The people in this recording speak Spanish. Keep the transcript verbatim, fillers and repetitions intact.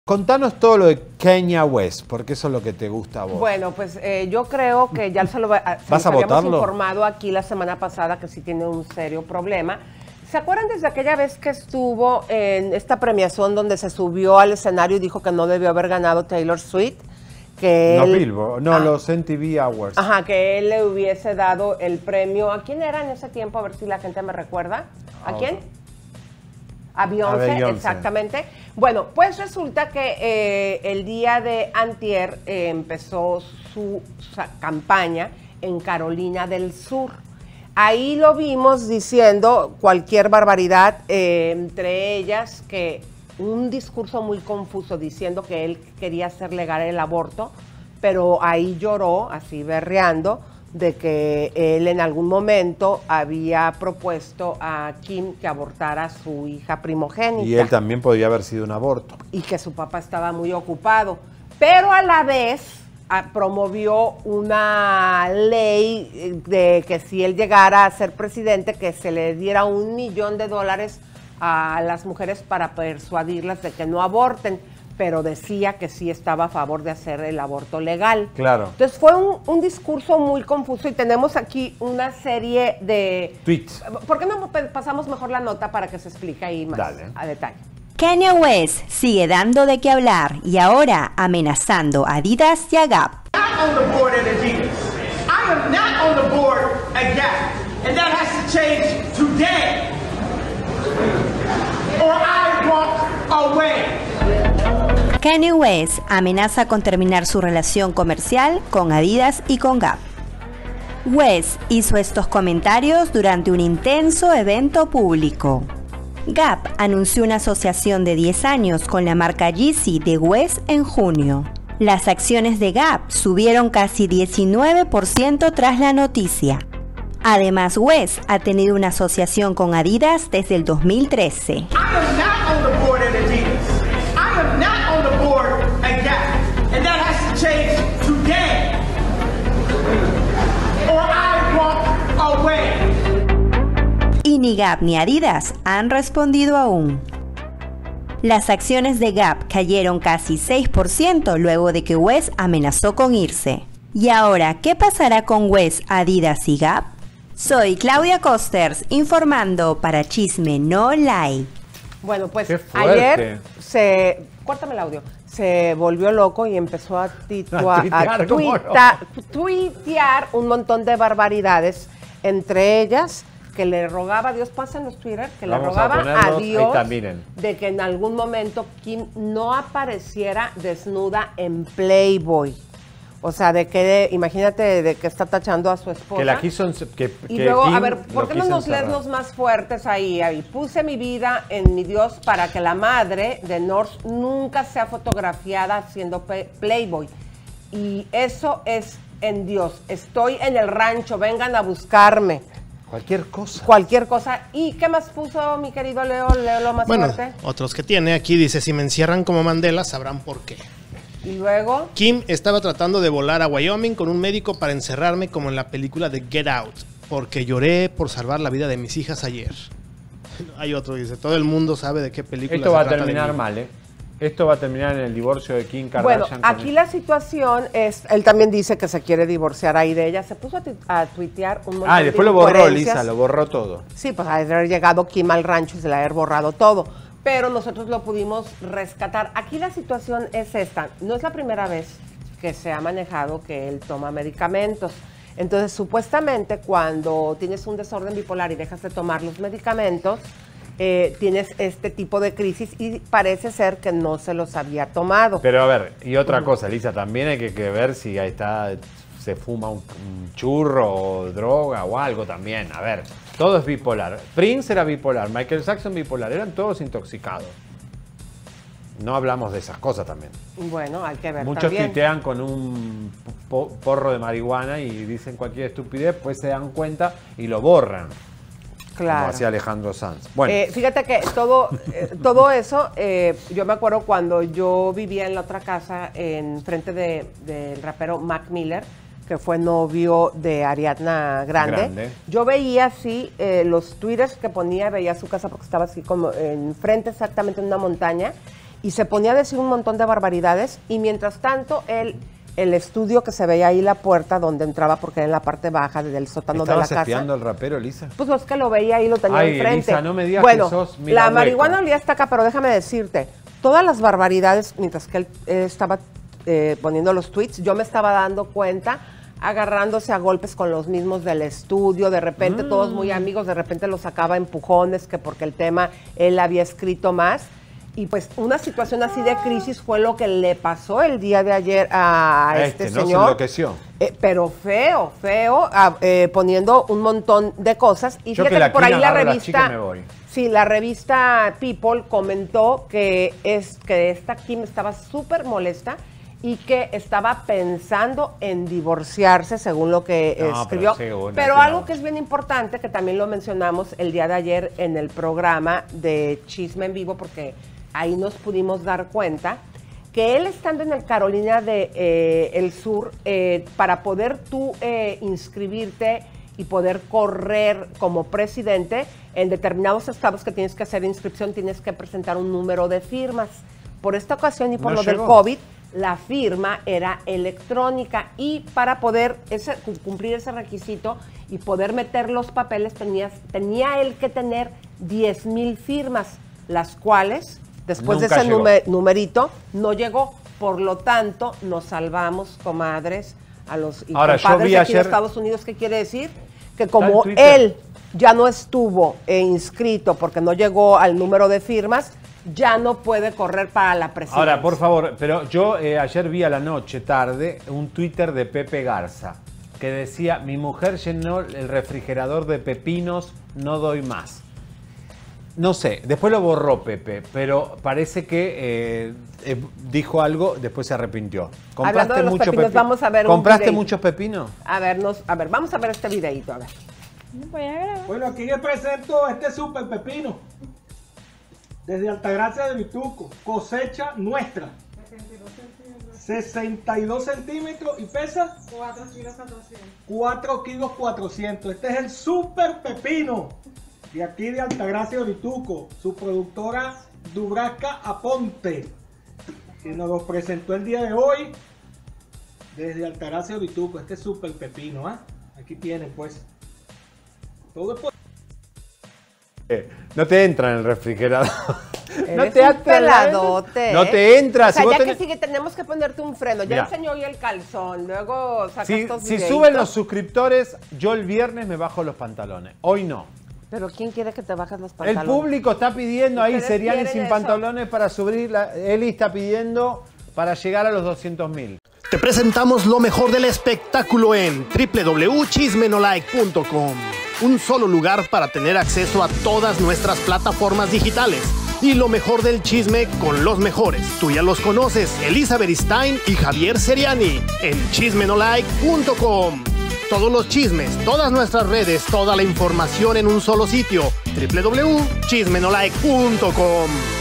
Contanos todo lo de Kanye West, porque eso es lo que te gusta a vos. Bueno, pues eh, yo creo que ya se lo se ¿Vas a habíamos votarlo? informado aquí la semana pasada que sí tiene un serio problema. ¿Se acuerdan desde aquella vez que estuvo en esta premiación donde se subió al escenario y dijo que no debió haber ganado Taylor Swift? Que no él, Billboard, no ah, los M T V Awards. Ajá, que él le hubiese dado el premio. ¿A quién era en ese tiempo? A ver si la gente me recuerda. ¿A Oh. quién? A Beyoncé, A Beyoncé. exactamente. Bueno, pues resulta que eh, el día de antier eh, empezó su, su campaña en Carolina del Sur. Ahí lo vimos diciendo cualquier barbaridad, eh, entre ellas que un discurso muy confuso diciendo que él quería hacer legal el aborto, pero ahí lloró, así berreando, de que él en algún momento había propuesto a Kim que abortara a su hija primogénita. Y él también podría haber sido un aborto. Y que su papá estaba muy ocupado. Pero a la vez a, promovió una ley de que si él llegara a ser presidente, que se le diera un millón de dólares a las mujeres para persuadirlas de que no aborten, pero decía que sí estaba a favor de hacer el aborto legal. Claro. Entonces fue un, un discurso muy confuso y tenemos aquí una serie de tweets. ¿Por qué no pasamos mejor la nota para que se explique ahí más Dale. a detalle? Kanye West sigue dando de qué hablar y ahora amenazando a Adidas y a Gap. Not on the board at Adidas. I am not on the board at Gap, and that has to change today, or I walk away. Kanye West amenaza con terminar su relación comercial con Adidas y con Gap. West hizo estos comentarios durante un intenso evento público. Gap anunció una asociación de diez años con la marca Yeezy de West en junio. Las acciones de Gap subieron casi diecinueve por ciento tras la noticia. Además, West ha tenido una asociación con Adidas desde el dos mil trece. I am not on the board at Adidas. I am not on the board at Gap, and that has to change today, or I walk away. Y ni Gap ni Adidas han respondido aún. Las acciones de Gap cayeron casi seis por ciento luego de que West amenazó con irse. ¿Y ahora qué pasará con West, Adidas y Gap? Soy Claudia Costers, informando para Chisme No Like. Bueno, pues Qué fuerte. ayer se... Córtame el audio. Se volvió loco y empezó a, titua, A tuitear, a ¿cómo no? tuita- tuitear un montón de barbaridades, entre ellas que le rogaba a Dios, pasen los Twitter, que le Vamos a rogaba a, ponerlos, ahí Dios está, miren. de que en algún momento Kim no apareciera desnuda en Playboy. O sea, de que, imagínate, de que está tachando a su esposa. Que la quiso... en- Que, Y que luego, Kim a ver, ¿por lo qué no quiso nos lees encerrar. los más fuertes ahí? Ahí puse mi vida en mi Dios para que la madre de North nunca sea fotografiada haciendo pe- Playboy. Y eso es en Dios. Estoy en el rancho, vengan a buscarme. Cualquier cosa. Cualquier cosa. ¿Y qué más puso mi querido Leo? Leo lo más Bueno, fuerte. otros que tiene. Aquí dice, si me encierran como Mandela, sabrán por qué. Y luego, Kim estaba tratando de volar a Wyoming con un médico para encerrarme como en la película de Get Out, porque lloré por salvar la vida de mis hijas ayer. Hay otro, dice, todo el mundo sabe de qué película Esto se va a trata de terminar mí. mal, ¿eh? Esto va a terminar en el divorcio de Kim bueno, Kardashian. con aquí él. la situación es, él también dice que se quiere divorciar ahí de ella. Se puso a, tu- a tuitear un montón Ah, y de después lo borró, incoherencias. Lisa, lo borró todo. Sí, pues ha de haber llegado Kim al rancho y se le ha de haber borrado todo. Pero nosotros lo pudimos rescatar. Aquí la situación es esta. No es la primera vez que se ha manejado que él toma medicamentos. Entonces, supuestamente, cuando tienes un desorden bipolar y dejas de tomar los medicamentos, eh, tienes este tipo de crisis y parece ser que no se los había tomado. Pero a ver, y otra cosa, Lisa, también hay que, que ver si ahí está, se fuma un, un churro o droga o algo también. A ver, todo es bipolar. Prince era bipolar, Michael Jackson bipolar, eran todos intoxicados. No hablamos de esas cosas también. Bueno, hay que ver Muchos también. tuitean con un po- porro de marihuana y dicen cualquier estupidez, pues se dan cuenta y lo borran. Claro. Como hacía Alejandro Sanz. Bueno, Eh, fíjate que todo, eh, todo eso, eh, yo me acuerdo cuando yo vivía en la otra casa, en frente de- del rapero Mac Miller, que fue novio de Ariadna Grande. Grande. Yo veía así eh, los twitters que ponía, veía su casa porque estaba así como enfrente exactamente en una montaña, y se ponía a decir un montón de barbaridades, y mientras tanto él, el estudio que se veía ahí, la puerta donde entraba, porque era en la parte baja del sótano de la casa. ¿Estabas espiando al rapero, Elisa? Pues es que lo veía ahí, lo tenía Ay, enfrente. Elisa, no me digas bueno, que sos la mirahueco. marihuana olía hasta acá, pero déjame decirte, todas las barbaridades, mientras que él, él estaba eh, poniendo los tweets, yo me estaba dando cuenta, agarrándose a golpes con los mismos del estudio, de repente mm. todos muy amigos, de repente los sacaba a empujones, que porque el tema él había escrito más. Y pues una situación así de crisis fue lo que le pasó el día de ayer a este, este señor. No se enloqueció. Eh, pero feo, feo, a, eh, poniendo un montón de cosas. Y Yo fíjate que, la que por ahí la revista, revista, me voy. sí, la revista People comentó que es que esta Kim estaba súper molesta y que estaba pensando en divorciarse, según lo que no, escribió. Pero, según, pero algo no. que es bien importante, que también lo mencionamos el día de ayer en el programa de Chisme en Vivo, porque ahí nos pudimos dar cuenta que él estando en el Carolina del de, eh, Sur, eh, para poder tú eh, inscribirte y poder correr como presidente, en determinados estados que tienes que hacer inscripción, tienes que presentar un número de firmas. Por esta ocasión y por no lo llegó. del COVID, la firma era electrónica, y para poder ese, cumplir ese requisito y poder meter los papeles, tenías, tenía él que tener diez mil firmas, las cuales... Después Nunca de ese numer, numerito, no llegó. Por lo tanto, nos salvamos, comadres, a los y Ahora, compadres yo vi de aquí ayer... en Estados Unidos. ¿Qué quiere decir? Que como él ya no estuvo eh, inscrito porque no llegó al número de firmas, ya no puede correr para la presidencia. Ahora, por favor, pero yo eh, ayer vi a la noche, tarde, un Twitter de Pepe Garza que decía, mi mujer llenó el refrigerador de pepinos, no doy más. No sé, después lo borró Pepe, pero parece que eh, eh, dijo algo, después se arrepintió. Hablando de los mucho pepinos, pepi vamos a ver ¿Compraste un muchos pepinos? A ver, nos, a ver, vamos a ver este videito, a ver. Bueno, aquí les presento este super pepino. Desde Altagracia de Vituco, cosecha nuestra. sesenta y dos centímetros y pesa cuatro kilos cuatrocientos. cuatro kilos cuatrocientos. Este es el super pepino de aquí de Altagracia de Vituco, su productora Dubrasca Aponte, que nos lo presentó el día de hoy desde Altagracia de Vituco. Este super pepino, ¿ah? ¿eh? Aquí tienen pues todo es por... eh, no te entra en el refrigerador. No te un peladote. No te entras. O sea, si ya vos que tenés... sigue, tenemos que ponerte un freno. Ya Mira, enseñó hoy el calzón, luego saca si, estos si videitos. suben los suscriptores, yo el viernes me bajo los pantalones. Hoy no. Pero ¿quién quiere que te bajes los pantalones? El público está pidiendo ahí Seriani sin eso? pantalones para subir. La... Eli está pidiendo para llegar a los doscientos mil. Te presentamos lo mejor del espectáculo en doble u doble u doble u punto chismenolike punto com. Un solo lugar para tener acceso a todas nuestras plataformas digitales. Y lo mejor del chisme con los mejores. Tú ya los conoces, Elizabeth Stein y Javier Seriani, en chismenolike punto com. Todos los chismes, todas nuestras redes, toda la información en un solo sitio, doble u doble u doble u punto chismenolike punto com.